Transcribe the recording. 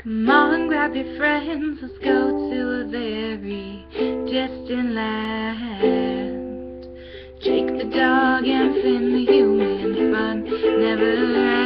Come on, grab your friends, let's go to a very distant land. Jake the dog and Finn the human, fun never ends.